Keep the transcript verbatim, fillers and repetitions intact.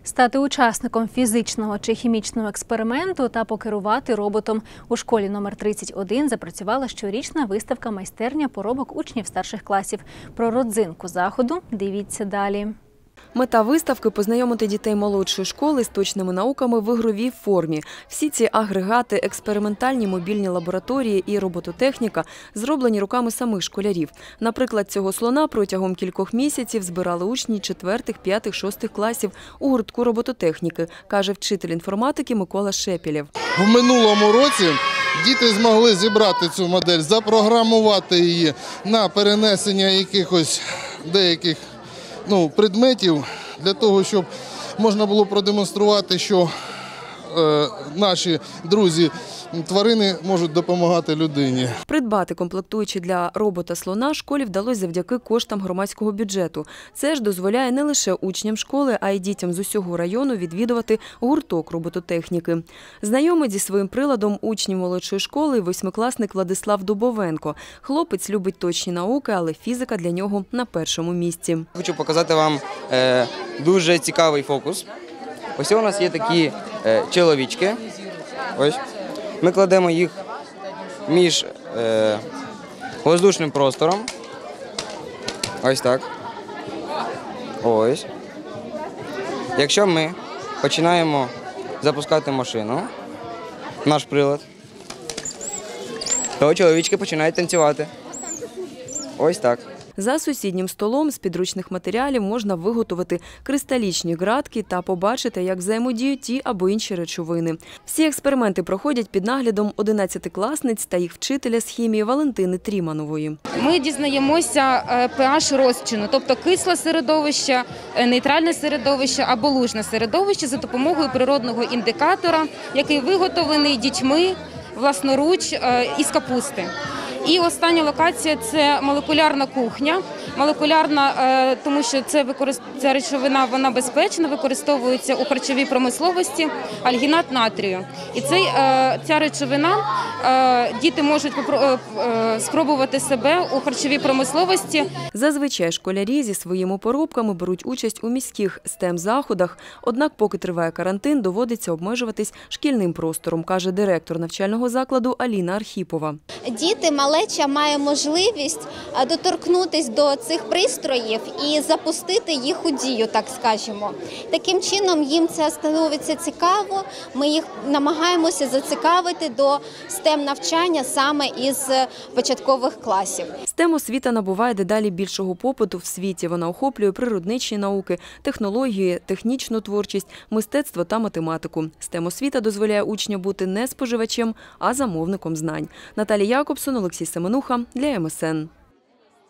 Стати учасником фізичного чи хімічного експерименту та покерувати роботом. У школі номер тридцять один запрацювала щорічна виставка «Майстерня поробок учнів старших класів». Про родзинку заходу дивіться далі. Мета виставки – познайомити дітей молодшої школи з точними науками в ігровій формі. Всі ці агрегати, експериментальні мобільні лабораторії і робототехніка зроблені руками самих школярів. Наприклад, цього слона протягом кількох місяців збирали учні четвертих, п'ятих, шостих класів у гуртку робототехніки, каже вчитель інформатики Микола Шепілєв. В минулому році діти змогли зібрати цю модель, запрограмувати її на перенесення якихось деяких Ну, предметів для того, щоб можна було продемонструвати, що е, наші друзі тварини можуть допомагати людині. Придбати комплектуючі для робота-слона школі вдалося завдяки коштам громадського бюджету. Це ж дозволяє не лише учням школи, а й дітям з усього району відвідувати гурток робототехніки. Знайомий зі своїм приладом учнів молодшої школи – восьмикласник Владислав Дубовенко. Хлопець любить точні науки, але фізика для нього на першому місці. Хочу показати вам е, дуже цікавий фокус. Ось у нас є такі е, чоловічки. Ось. Ми кладемо їх між е, воздушним простором. Ось так. Ось. Якщо ми починаємо запускати машину, наш прилад, то чоловічки починають танцювати. Ось так. За сусіднім столом з підручних матеріалів можна виготовити кристалічні ґратки та побачити, як взаємодіють ті або інші речовини. Всі експерименти проходять під наглядом одинадцятикласниць та їх вчителя з хімії Валентини Тріманової. Ми дізнаємося pH розчину, тобто кисле середовище, нейтральне середовище або лужне середовище за допомогою природного індикатора, який виготовлений дітьми власноруч із капусти. І остання локація – це молекулярна кухня. Молекулярна, тому що це ця речовина вона безпечна, використовується у харчовій промисловості, альгінат натрію. І цей, ця речовина, діти можуть спробувати себе у харчовій промисловості. Зазвичай школярі зі своїми поробками беруть участь у міських стем-заходах, однак поки триває карантин, доводиться обмежуватись шкільним простором, каже директор навчального закладу Аліна Архіпова. Діти, малеча має можливість доторкнутися до цих пристроїв і запустити їх у дію, так скажемо. Таким чином їм це становиться цікаво, ми їх намагаємося зацікавити до стем-навчання саме із початкових класів. Стем-освіта набуває дедалі більшого попиту в світі. Вона охоплює природничі науки, технології, технічну творчість, мистецтво та математику. Стем-освіта дозволяє учню бути не споживачем, а замовником знань. Наталія Якобсон, Олексій Семенуха для ем ес ен.